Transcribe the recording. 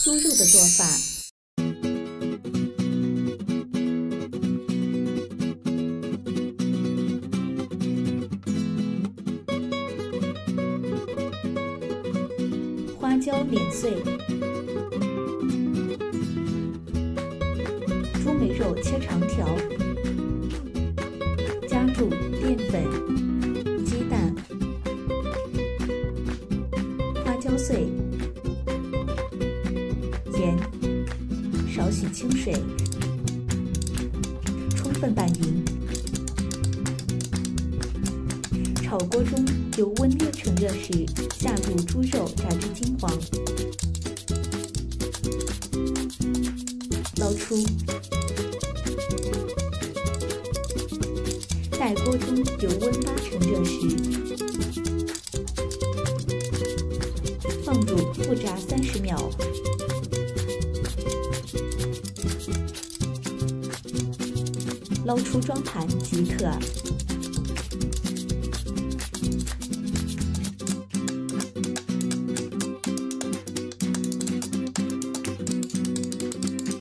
酥肉的做法。花椒碾碎，猪眉肉切长条，加入淀粉、鸡蛋、花椒碎、盐，少许清水，充分拌匀。炒锅中油温略成热时，下入猪肉炸至金黄，捞出。待锅中油温8成热时，放入复炸30秒。捞出装盘即可。